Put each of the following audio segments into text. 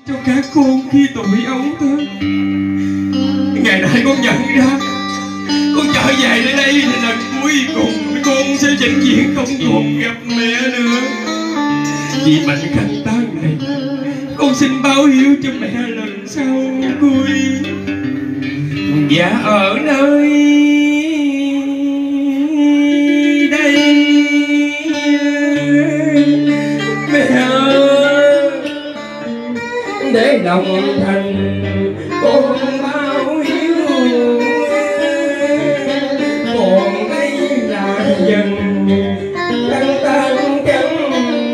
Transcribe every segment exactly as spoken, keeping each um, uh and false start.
cho các con khi tuổi ấu thơ. Ngày nay con nhận ra con trở về đến đây là lần cuối cùng con sẽ vĩnh viễn không còn gặp mẹ nữa. Vì mảnh khánh tang này, con xin báo hiếu cho mẹ lần sau cuối. Và ở nơi đây mẹ để đồng thành con báo hiếu. Còn đây là dần tăng tan trắng.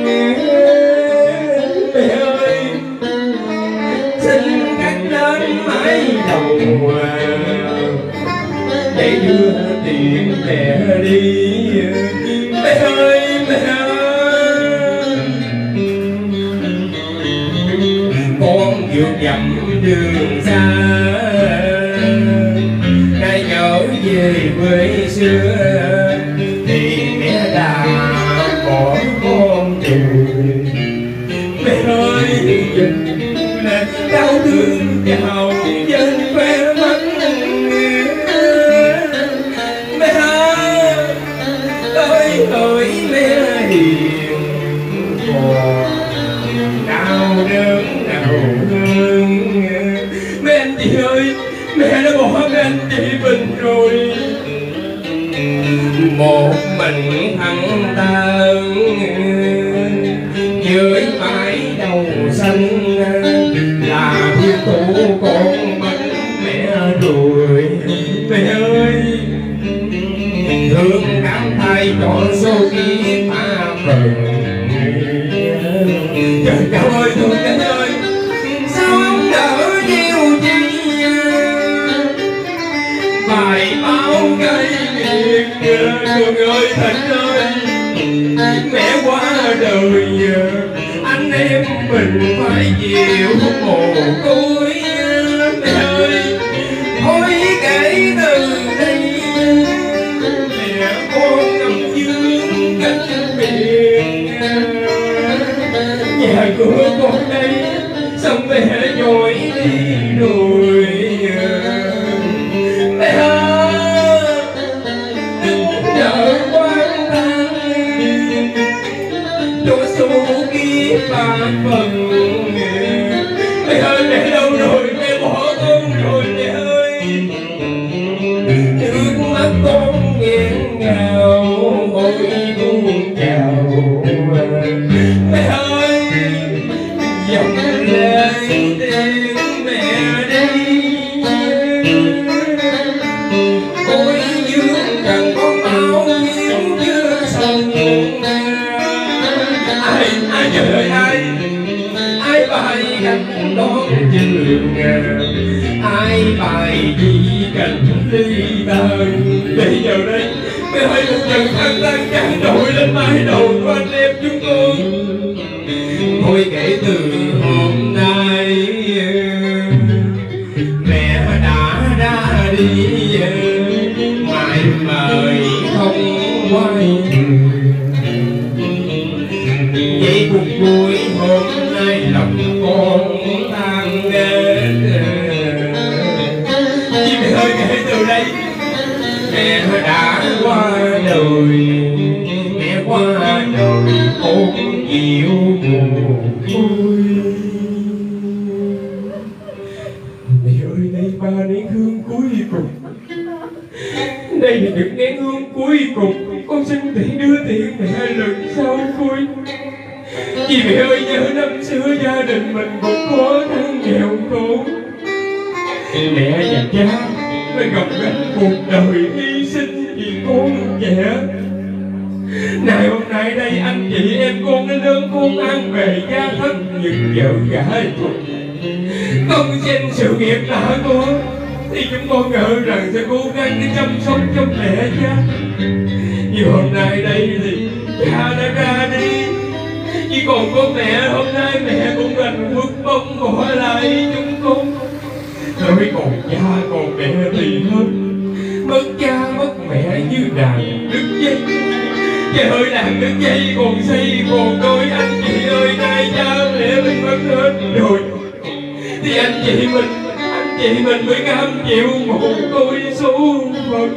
Mẹ ơi xin cắt lên mái đầu để đưa tiền mẹ đi. Mẹ ơi mẹ ơi, con vượt dặm đường xa nay trở về quê xưa thì mẹ đã bỏ con rồi. Mẹ ơi dừng là đau thương chào trên khóe mắt. Mẹ ơi ơi mẹ hiền còn đau đớn nào hơn. Mấy anh chị ơi, mẹ đã bỏ mấy anh chị mình rồi. Một mình thằng ta dưới mái đầu xanh là thiên thủ con mất mẹ rồi. Mẹ ơi thương cảm thay chọn số kiếp mà phần. Trời cao ơi thương anh ơi, sao ông đỡ nhiều chi bài báo gây nghiệt. Đường ơi Thành ơi, mẹ qua đời anh em mình phải chịu mồ côi. Mẹ ơi thôi kể từ đây mẹ con nằm dương cánh biển. Nhà cửa con đây xong mẹ dội đi rồi. Mẹ ơi đợi quan tang cho số kiếp ba phần. Mẹ ơi mẹ đâu rồi, mẹ bỏ con rồi. Mẹ ơi nước mắt con nghẹn ngào ôi buông chào. Mẹ ơi dòng lệ tiếng mẹ đi. Ôi dương trần con bao nhiêu chưa xong. Ai ai chờ đợi ai ai bài gặp đón trường. Ai bài chỉ cần ly tàn. Bây giờ đây mẹ hãy một lần thăng tăng trắng nổi lên mái đầu của anh em chúng con. Thôi kể từ hôm nay mẹ đã ra đi mãi mời không quay. Vậy cuộc vui hôm nay lòng con tan đến. Chị mẹ ơi kể từ đây mẹ đã qua đời. Mẹ qua đời con chịu mồ côi. Mẹ ơi đây ba nén hương cuối cùng. Đây là những nén hương cuối cùng con xin thể đưa tiễn mẹ lần sau cuối. Vì mẹ ơi nhớ năm xưa gia đình mình còn khó khăn nghèo khổ. Mẹ và cha mới gặp gánh cuộc đời hy sinh vì con trẻ. Này hôm nay đây anh chị em con đến lớn con ăn về gia thất nhưng vợ gả thôi. Con xem sự nghiệp đã có thì chúng con ngờ rằng sẽ cố gắng để chăm sóc cho mẹ cha. Nhưng hôm nay đây thì cha đã ra đi. Chỉ còn có mẹ, hôm nay mẹ cũng đành bước bông bỏ lại chúng con. Rồi còn cha còn mẹ thì hơn. Mất cha mất mẹ như đàn đứt dây. Cha ơi đàn đứt dây còn xây còn đôi anh chị ơi. Nay cha mẹ mình mất hết rồi. thì anh chị mình anh chị mình mới cam chịu một tôi số phận.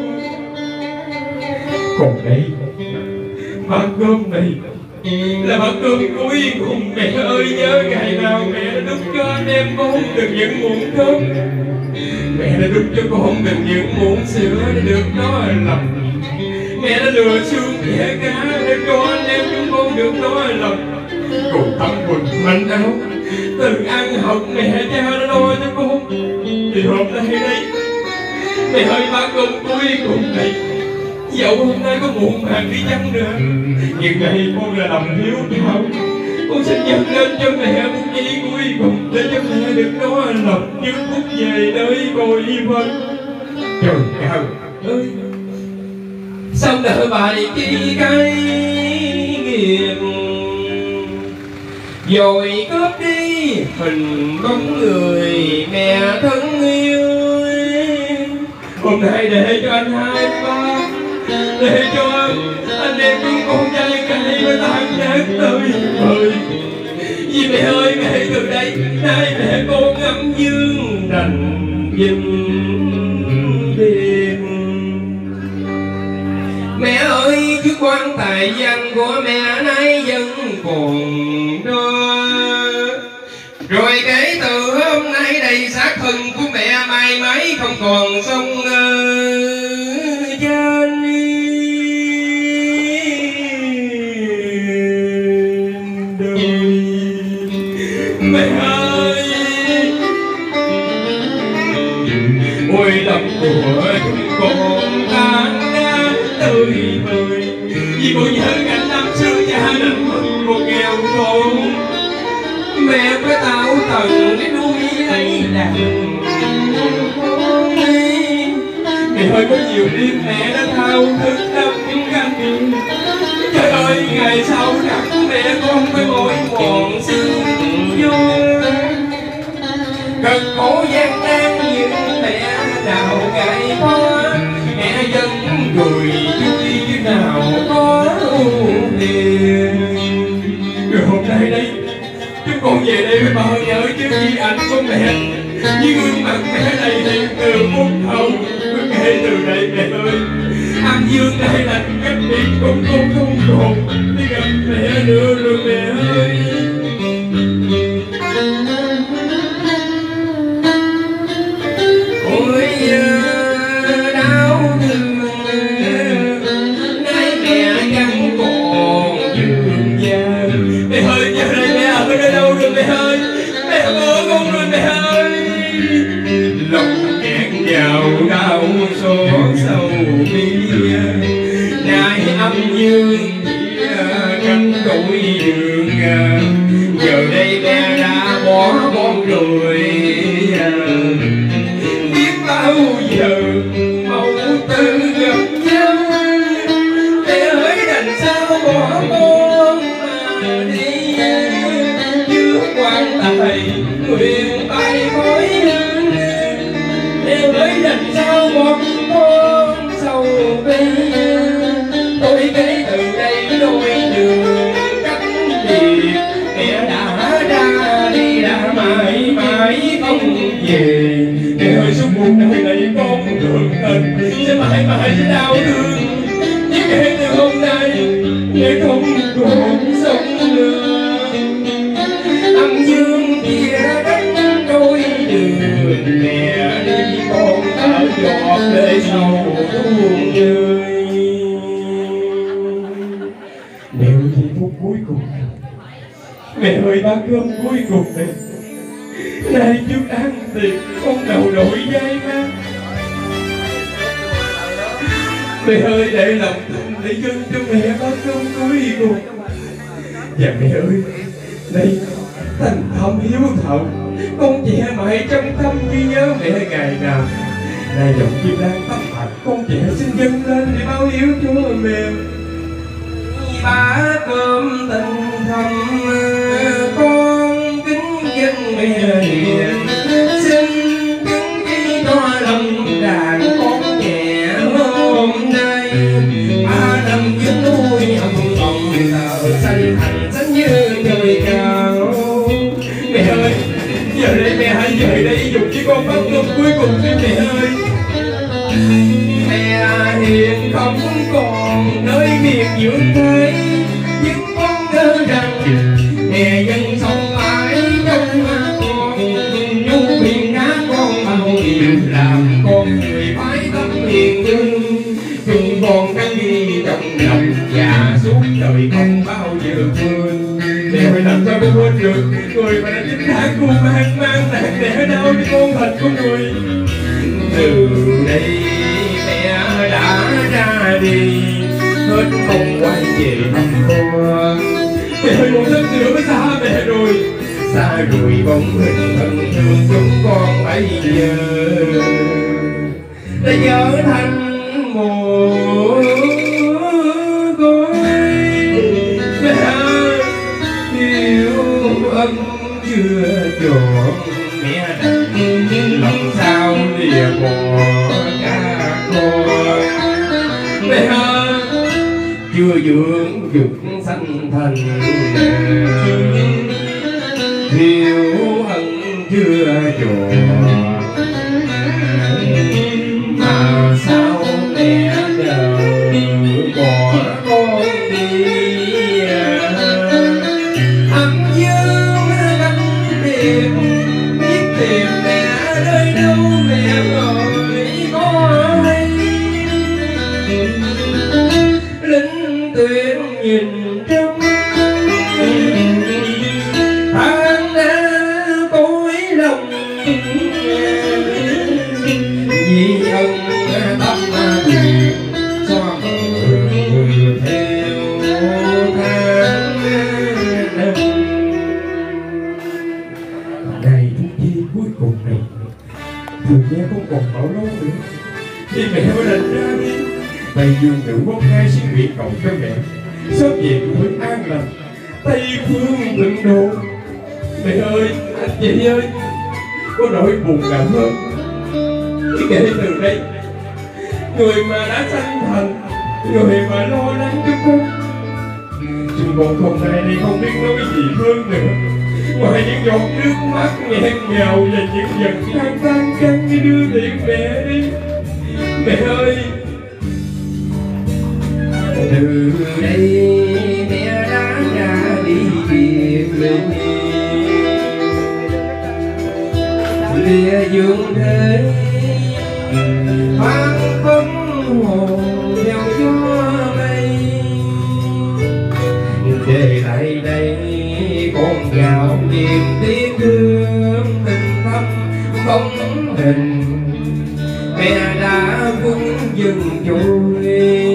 Còn đây bát cơm này là bát cơm cuối cùng. Mẹ ơi, nhớ ngày nào mẹ đã đút cho anh em con được những muỗng cơm, mẹ đã đút cho con được những muỗng sữa để được nó lòng. Mẹ đã lừa xương kẻ cá để cho anh em chúng con được nó lòng. Cùng tấm quần manh áo từ ăn học mẹ cha đã lo cho con, thì hôm nay đây mẹ ơi, bát cơm cuối cùng này, dẫu hôm nay có muộn màng đi chăng nữa, nhưng ngày con là lòng hiếu thảo, con xin dâng lên cho mẹ một giây cuối cùng để cho mẹ được nó lòng như phút về nơi cội vân. Trời cao ơi, xong đời bài chi cái nghiệp, rồi cướp đi hình bóng người mẹ thân yêu. Hôm nay để cho anh hai ba, để cho anh em những con trai cãi với tan nát tới bời. Vì mẹ ơi, mẹ từ đây nay mẹ con ngắm dương đành dừng đêm. Mẹ ơi, chức quan tài danh của mẹ nay vẫn còn đó. Rồi kể từ hôm nay đây xác thân của mẹ mãi mãi không còn sông trên đời. Mẹ ơi, ôi lòng của chúng con tan ra tươi bời, vì cô nhớ cảnh năm xưa gia đình mình còn nghèo khổ. Mẹ phải tạo tầng để nuôi lấy đàn con. Mẹ ơi, có nhiều đêm mẹ đã thao thức đâm canh. Trời ơi, ngày sau đặt mẹ con với mỗi mòn xương vô. Cực khổ gian nan nhưng mẹ nào gầy khó, mẹ vẫn cười vui như nào có tiền. Rồi hôm nay đây chúng con về đây với bao nhớ chứ di ảnh của mẹ, như gương mặt mẹ đầy hiện từ phút hậu. Kể từ đây mẹ ơi, ăn dương đây là cách biệt con con không còn đi gặp mẹ nữa rồi mẹ ơi. Ôi đau thương, nay mẹ chẳng còn dương già. Mẹ ơi, giờ đây mẹ ở nơi đâu rồi mẹ ơi? Mẹ bỏ con rồi mẹ ơi. Lòng kẹt vào đau xót sâu bi, nay âm dương cánh đổi đường. Giờ đây mẹ đã bỏ con rồi, biết bao giờ mẫu tử gặp nhau. Mẹ ơi, đành sao bỏ con mà đi, trước quan tài nguyện bay khói. Mẹ ơi, đành sao bỏ con sầu bi, tôi kể từ đây đôi đường cách biệt. Mẹ đã ra đi đã mãi mãi không về. Mẹ ơi, suốt cuộc đời này con thường tình sẽ mãi mãi đau thương, nhưng kể từ hôm nay mẹ không còn sống nữa. Âm dương kia cách đôi đường, mẹ đi con ở giọt lệ sầu tuôn rơi. Mẹ ơi, giây phút cuối cùng, mẹ ơi, bát cơm cuối cùng này, nay trước ăn tiệc con đầu đội dây ma. Mẹ ơi, để lòng tình để dâng cho mẹ bát cơm cuối cùng. Và mẹ ơi, đây thành thâm hiếu thảo, con trẻ mãi trong tâm ghi nhớ mẹ ngày nào. Nay dòng chim đang tóc bạch, con trẻ xin dâng lên để báo hiếu cho mẹ. Bát cơm tình thầm con kính dân mẹ hiền, xin kính chi cho lòng đàn con trẻ hôm nay. Ba năm dưới núi âm vọng thờ xanh thành xanh như trời cao. Mẹ ơi, giờ Giờ đây mẹ hãy về đây dùng chiếc con bát cơm cuối cùng đi mẹ ơi. Mẹ hiện không còn nơi miền dưỡng thế, nhưng con nhớ rằng mẹ vẫn sống mãi trong con. Nhu miền cá con bao điều làm con người phải tâm hiền nhân. Chung con đang đi trong lòng và suốt đời không bao giờ quên. Mẹ phải làm sao con quên được người mà đã chính tháng cu mang mang nặng đẻ đau cho con thành con người. Từ đây mẹ đã ra đi, hết không quay về thăm con. Mẹ ơi một giấc nữa mới xa mẹ rồi, xa rồi bóng hình thân thương chúng con bây giờ đã trở thành một cõi. Mẹ yêu ân chưa trọn, mẹ đặt lòng sao lìa bỏ cả con. Mẹ chưa dưỡng dục sanh thành, thiếu ân chưa trọn, mà sao mẹ nỡ bỏ con đi. Âm dương gánh tìm biết tìm mẹ nơi đâu mẹ rồi có hay. Linh tuyển nhìn trong tháng đã tối lòng, vì ân tâm quyền cho người theo tháng năm. Ngày phút giây cuối cùng này, thường nghe không còn bảo lâu nữa, thì mẹ mới định ra đi. Tay dương nữ bốc hai xin nguyện cầu cho mẹ sớm về với an lành, Tây phương lưng đồn. Mẹ ơi, anh chị ơi, có nỗi buồn nào hơn khi kể từ đây, người mà đã sanh thành, người mà lo lắng cho con, chúng con không nay đây không biết nói gì hơn nữa, ngoài những giọt nước mắt nghẹn ngào và những giọt than than căng như đưa tiễn mẹ đi. Mẹ ơi, từ đây mẹ đã ra đi biệt ly, lìa dương thế hoang không hồn theo gió mây. Để lại đây con gạo niềm tiếc thương tình thâm bóng hình, mẹ đã vững dừng trôi.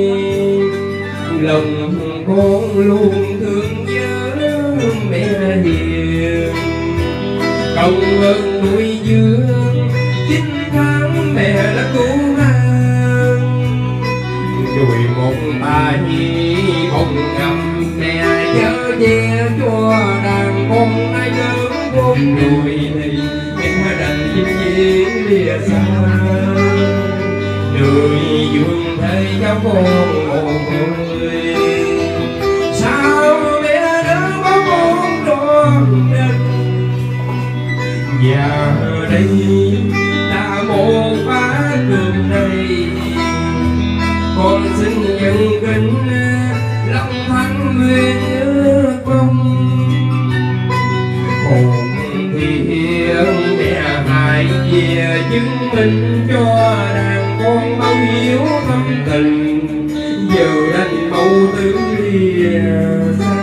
Lòng con luôn thương nhớ mẹ hiền, công ơn nuôi dưỡng chín tháng mẹ đã cứu mang. Rồi một bà nhi bồng ngầm mẹ chở che cho đàn con ai lớn bốn người thì mẹ đành chinh chiến lìa xa. Đời dương thế cháu con một người, sao mẹ đã có con tròn đành. Và đây là một bát cơm này, con xin nhận kính lòng thánh nguyện ước mong. Hồn thì hiền mẹ hãy về chứng minh cho đàn con bao hiếu thâm tình, giờ đành mẫu tử lìa xa.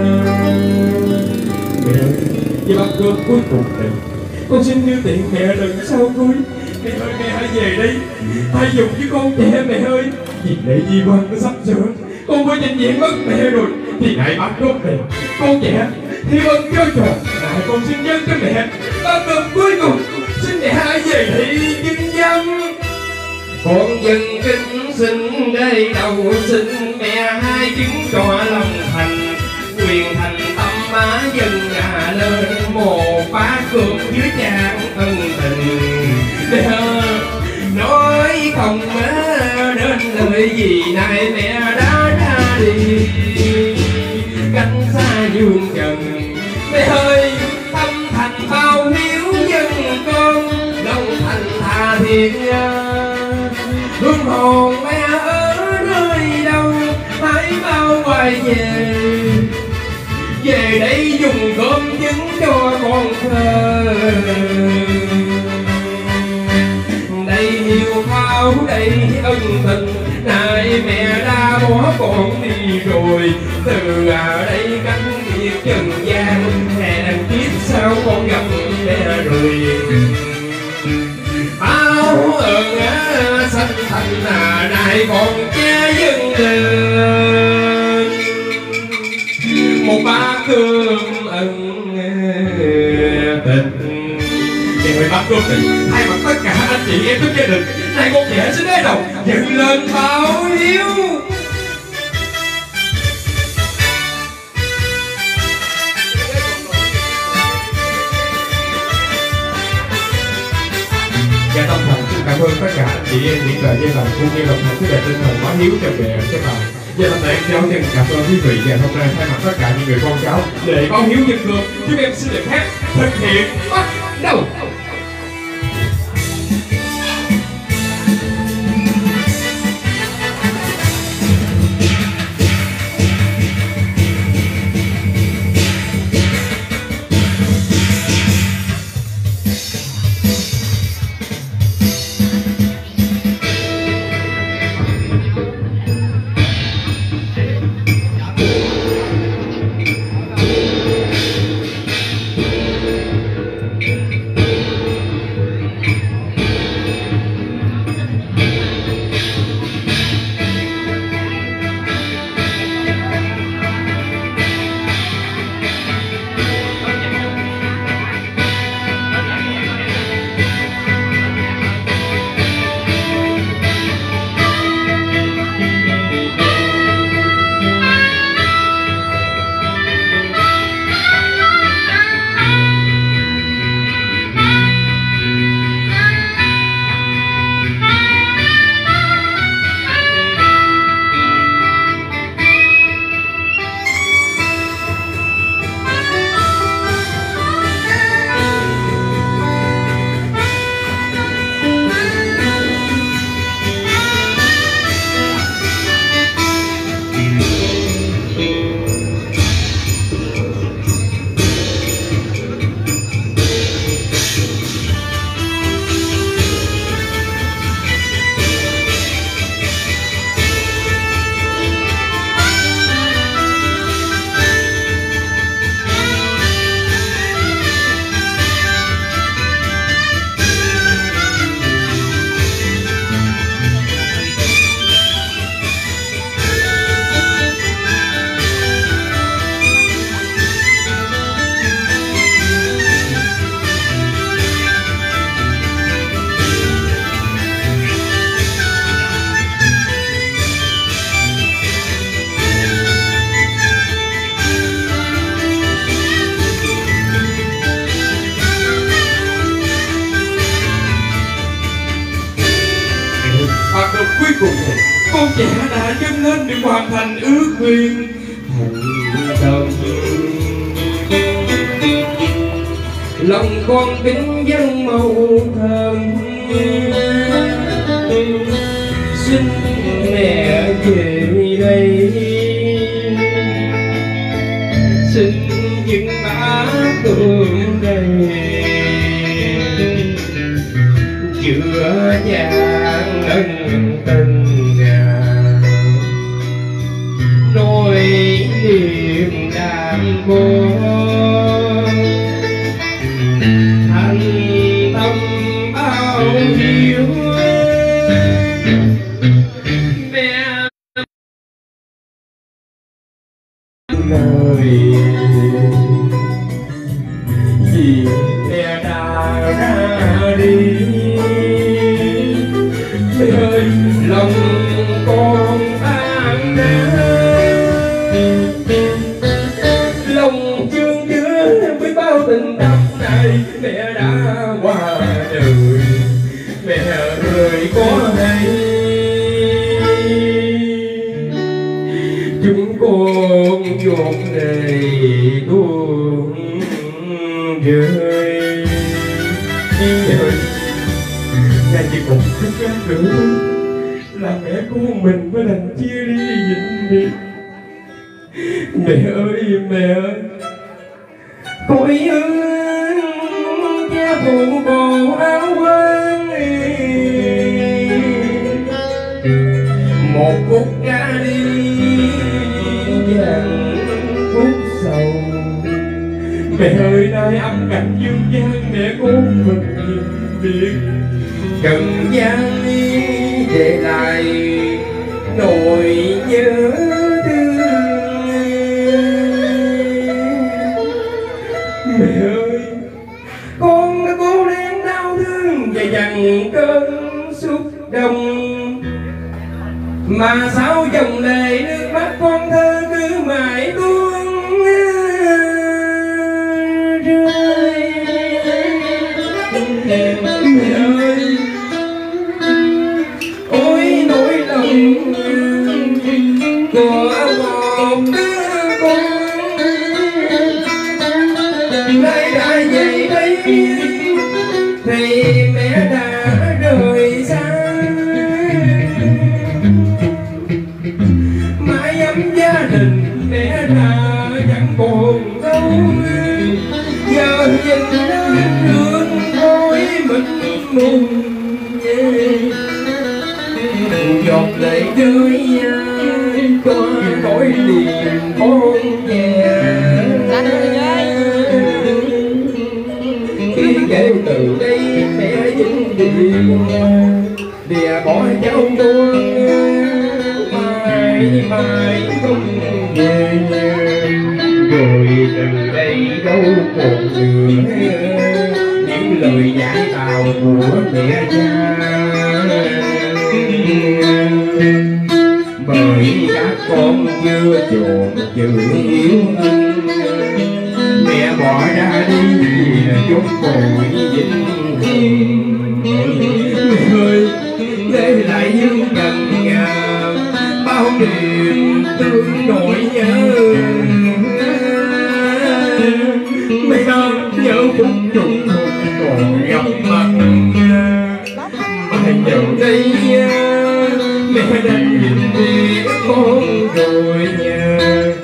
Mẹ ơi, với bát cơm cuối cùng này, con xin như tiện mẹ đừng sau cuối. Mẹ ơi, mẹ hãy về đây, hãy dùng với con trẻ mẹ ơi. Vì lễ di quan nó sắp sửa, con phải trình diện mất mẹ rồi. Thì hãy bắt cơm này, con trẻ thì ơn cho tròn, lại con xin nhân cho mẹ bát cơm cuối cùng. Xin mẹ hãy về đây vinh danh. Con dân kính xin đây đầu xin mẹ hai chứng cho lòng thành, quyền thành tâm má dân nhà lên một bát cơm dưới tràn ân tình. Mẹ nói không nên lời gì này, mẹ đã ra đi cách xa dương trần. Mẹ ơi, tâm thành bao hiếu ôm chứng cho con thơ. Đây hiếu thảo đây ân tình, nay mẹ đã bỏ con đi rồi. Từ ở đây cánh biệt trần gian, hẹn kiếp sau con gặp mẹ rồi. Bao ơn á sanh thành à, nay con che dâng lên một bát cơm ân tình. Ngày hồi bát cơm tình thay mặt tất cả anh chị em trong gia đình, nay con trẻ sẽ đế đầu dâng lên báo hiếu. Dạ tâm thành xin cảm ơn tất cả anh chị em những lời gia lòng cũng như lòng thành cái đẹp tinh thần báo hiếu cho mẹ cho bà. Gia đình em cháu chân cảm ơn quý vị, và hôm nay thay mặt tất cả những người con cháu để báo hiếu dân lương, chúng em xin được hát thực hiện bắt đầu. Cuối cùng con trẻ đã dâng lên để hoàn thành ước nguyện thành tâm. Lòng con kính dâng màu thơm, xin mẹ về đây, xin những bát cơm đầy chữa chan ân tình nỗi niềm đàn bố thành tâm bao nhiêu. Mẹ lời vì mẹ đã ra đi, mẹ ơi lòng con tan nát, lòng chương chứa với bao tình đậm này. Mẹ đã qua đời, mẹ ơi có hay chúng con chột này tuôn rơi. Mẹ ơi, ngày chỉ còn chút cái nữa là mẹ con mình mới đành chia đi vĩnh biệt. Mẹ ơi mẹ ơi, khối ương che phủ bộ áo quan, một phút ra đi vàng phút sầu. Mẹ ơi nay âm cảnh dương gian, mẹ con mình biết cần gian để lại nỗi nhớ thương. Mẹ ơi con đã cố nén đau thương và dằn cơn xúc động, mà sao dòng lệ nước mắt con thơ cứ mãi tuôn rơi. Mẹ ơi ôi nỗi lòng của một đứa con nay đã về đây thì mẹ đã rời xa. Mãi ấm gia đình mẹ đã chẳng còn đâu, giờ nhìn lên hương khói mịt mùng, giọt lệ rơi qua cõi niềm con về. Khi kể từ đây mẹ vĩnh viễn đìa bỏ cháu con mãi mãi không về, rồi từ đây đâu còn nữa những lời giải bào của mẹ cha. Bởi các con chưa chọn chữ yêu thương, mẹ bỏ ra đi chốn bụi vĩnh hằng. Mẹ ơi để lại những trần ngà bao niềm thương nỗi nhớ. Mẹ nhớ phút trùng còn gặp mặt, mà giờ đây mẹ đã nhìn đi con rồi nha.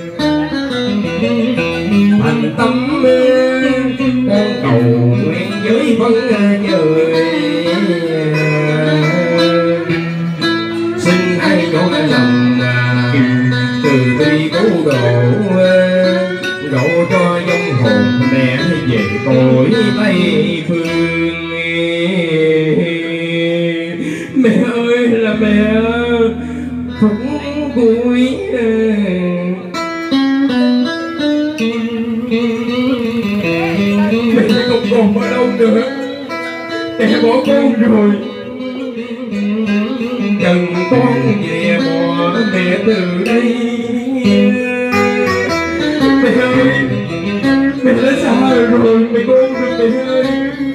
Thành tâm con cầu nguyện với vân trời, xin hãy cho lòng từ bi cứu độ, độ cho vong hồn mẹ về cõi Tây Phương. Mẹ ơi là mẹ phấn vui, mẹ không còn ở đâu nữa, mẹ bỏ con rồi. Đừng con về bỏ mẹ từ đây. Mẹ ơi mẹ đã xa rồi, mẹ con rồi mẹ ơi.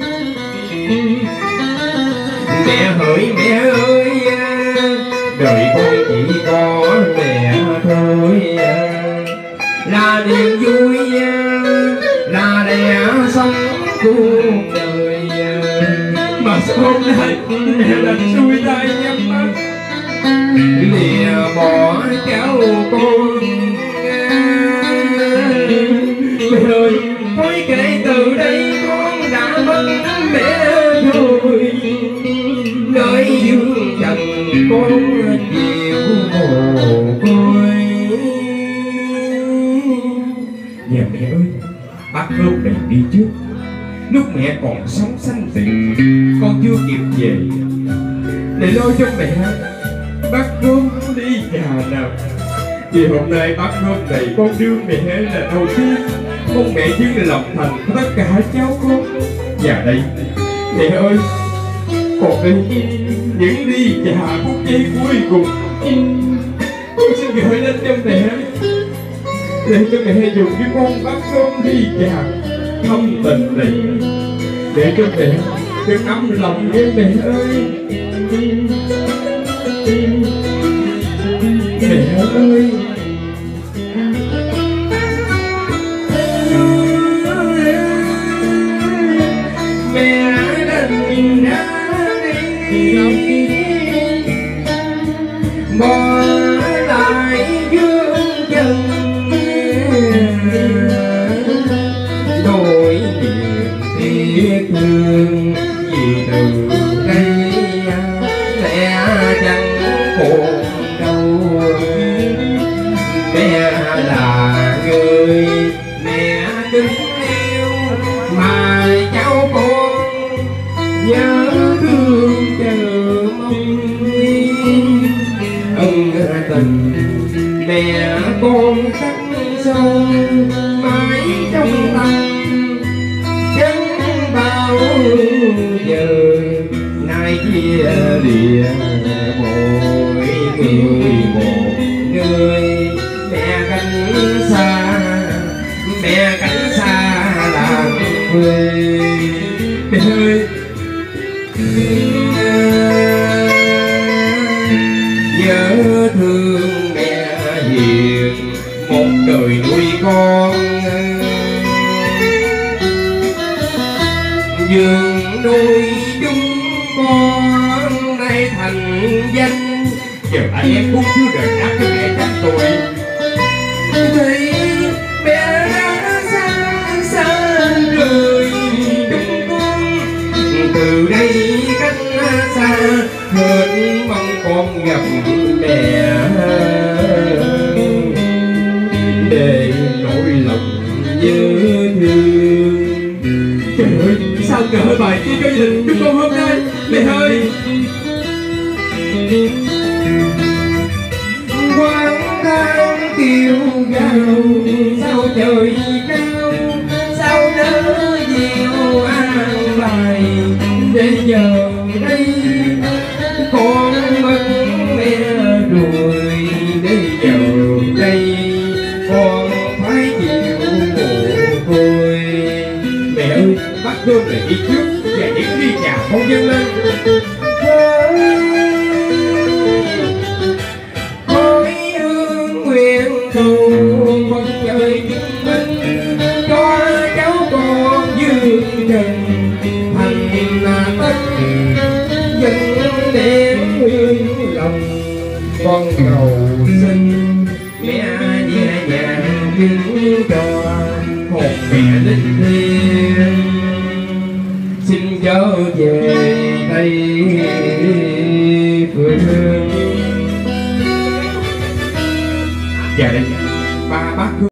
Mẹ hỡi mẹ ơi đời con chỉ có mẹ thôi, là niềm vui là lẽ sống cuộc đời. Mà sao hôm nay mẹ lại xuôi tay nhắm mắt lìa bỏ cháu con. Mẹ ơi thôi kể từ đây con đã mất mẹ rồi, nơi dương trần con chịu mồ côi. Nhà mẹ ơi bác Khơm này đi trước, lúc mẹ còn sống xanh tịnh con chưa kịp về để lo cho mẹ. Bác Khơm đi già nào vì hôm nay bác Khơm này con đưa mẹ là đầu tiên, mong mẹ chứng lòng thành của tất cả cháu con. Và đây mẹ ơi còn đây những ly trà phút giây cuối cùng con xin gửi đến cho mẹ, để cho mẹ dùng cái con bát cơm ly trà thâm tình này, để cho mẹ được ấm lòng nghe mẹ ơi. Mẹ ơi mẹ đành ra đi bỏ lại dương chân, đồ thương vì từ đây mẹ chẳng còn đâu. Mẹ là người mẹ kính yêu mà cháu con nhớ thương chờ mong. Ân tình mẹ con khắc sâu mãi trong tâm, chẳng bao giờ nay chia lìa mỗi người một người. Mẹ cánh xa mẹ cánh xa làm quê. Mẹ ơi nhớ thương mẹ hiền một đời nuôi con, vườn nuôi chúng con nay thành danh. Giờ anh em cũng chưa đợi đáp cho mẹ trăm tuổi thì mẹ đã xa xa rời chúng con. Từ đây cách xa hết mong con gặp mẹ để nỗi lòng nhớ thương. Trời ơi sao cỡ bài chi cho gia đình chúng con hôm nay mẹ ơi. Quang thang kêu gào sao trời cao, sao nỡ nhiều an bài để giờ đây con vẫn mẹ rồi. Để giờ đây con phải chịu mồ côi. Mẹ ơi bắt cơm này đi trước và những ly trà con dâng lên. Khói hương nguyện cầu con trời chứng minh cho cháu con dương trần thành tất dân đến nguyên lòng. Con cầu xin mẹ nhẹ nhàng chứng cho một mẹ linh thiêng xin trở về đây phương.